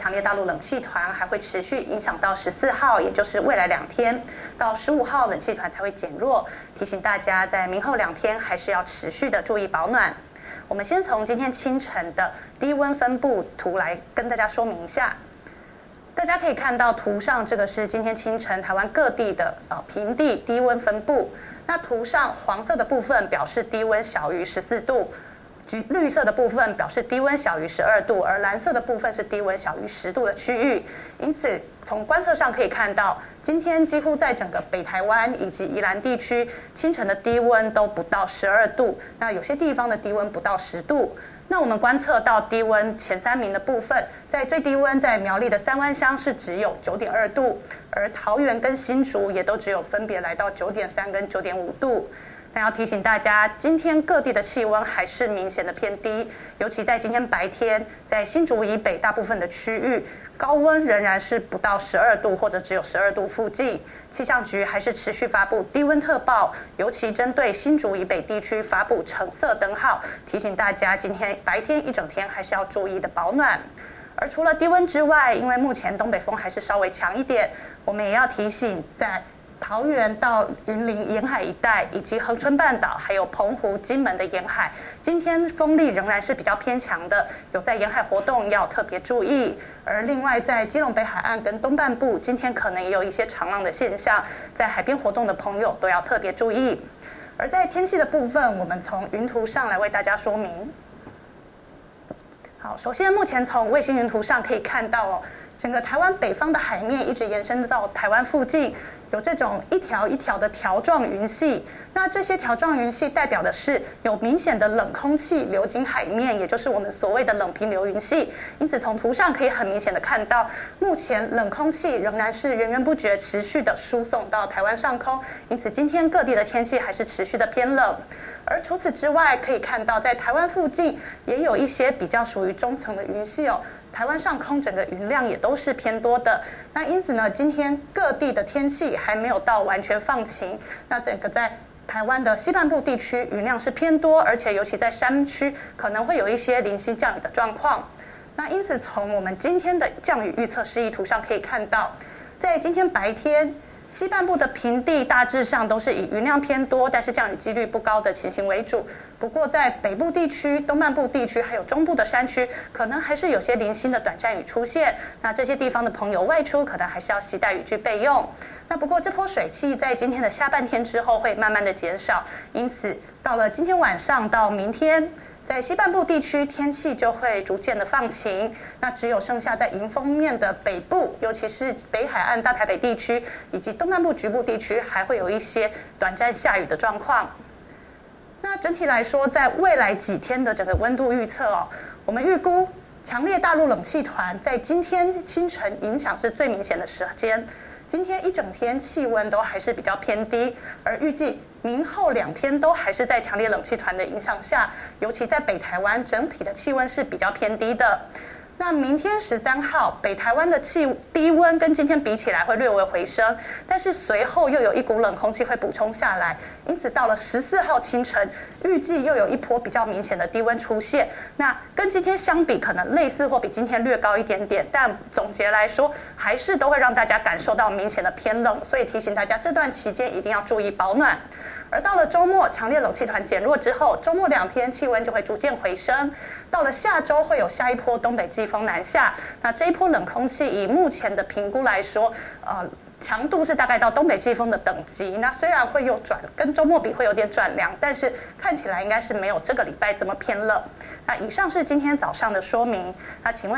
强烈大陆冷气团还会持续影响到14号，也就是未来2天，到15号冷气团才会减弱。提醒大家，在明后2天还是要持续的注意保暖。我们先从今天清晨的低温分布图来跟大家说明一下。大家可以看到图上这个是今天清晨台湾各地的平地低温分布。那图上黄色的部分表示低温小于14度。绿色的部分表示低温小于12度，而蓝色的部分是低温小于10度的区域。因此，从观测上可以看到，今天几乎在整个北台湾以及宜兰地区，清晨的低温都不到12度，那有些地方的低温不到10度。那我们观测到低温前3名的部分，在最低温在苗栗的三湾乡是只有9.2度，而桃园跟新竹也都只有分别来到9.3跟9.5度。那要提醒大家，今天各地的气温还是明显的偏低，尤其在今天白天，在新竹以北大部分的区域，高温仍然是不到12度或者只有12度附近。气象局还是持续发布低温特报，尤其针对新竹以北地区发布橙色灯号，提醒大家今天白天一整天还是要注意的保暖。而除了低温之外，因为目前东北风还是稍微强一点，我们也要提醒在桃园到云林沿海一带，以及恒春半岛，还有澎湖、金门的沿海，今天风力仍然是比较偏强的，有在沿海活动要特别注意。而另外在基隆北海岸跟东半部，今天可能也有一些长浪的现象，在海边活动的朋友都要特别注意。而在天气的部分，我们从云图上来为大家说明。好，首先目前从卫星云图上可以看到整个台湾北方的海面一直延伸到台湾附近，有这种一条一条的条状云系。那这些条状云系代表的是有明显的冷空气流经海面，也就是我们所谓的冷平流云系。因此从图上可以很明显的看到，目前冷空气仍然是源源不绝持续的输送到台湾上空，因此今天各地的天气还是持续的偏冷。而除此之外，可以看到在台湾附近也有一些比较属于中层的云系台湾上空整个云量也都是偏多的，那因此呢，今天各地的天气还没有到完全放晴。那整个在台湾的西半部地区云量是偏多，而且尤其在山区可能会有一些零星降雨的状况。那因此从我们今天的降雨预测示意图上可以看到，在今天白天，西半部的平地大致上都是以云量偏多，但是降雨几率不高的情形为主。不过在北部地区、东半部地区还有中部的山区，可能还是有些零星的短暂雨出现。那这些地方的朋友外出可能还是要携带雨具备用。那不过这波水汽在今天的下半天之后会慢慢的减少，因此到了今天晚上到明天，在西半部地区天气就会逐渐的放晴，那只有剩下在迎风面的北部，尤其是北海岸、大台北地区以及东半部局部地区，还会有一些短暂下雨的状况。那整体来说，在未来几天的整个温度预测我们预估强烈大陆冷气团在今天清晨影响是最明显的时间。今天一整天气温都还是比较偏低，而预计明后2天都还是在强烈冷气团的影响下，尤其在北台湾整体的气温是比较偏低的。那明天13号，北台湾的低温跟今天比起来会略微回升，但是随后又有一股冷空气会补充下来，因此到了14号清晨，预计又有一波比较明显的低温出现。那跟今天相比，可能类似或比今天略高一点点，但总结来说，还是都会让大家感受到明显的偏冷，所以提醒大家这段期间一定要注意保暖。而到了周末，强烈冷气团减弱之后，周末2天气温就会逐渐回升。到了下周会有下一波东北季风南下，那这一波冷空气以目前的评估来说，强度是大概到东北季风的等级。那虽然会有跟周末比会有点转凉，但是看起来应该是没有这个礼拜这么偏冷。那以上是今天早上的说明。那请问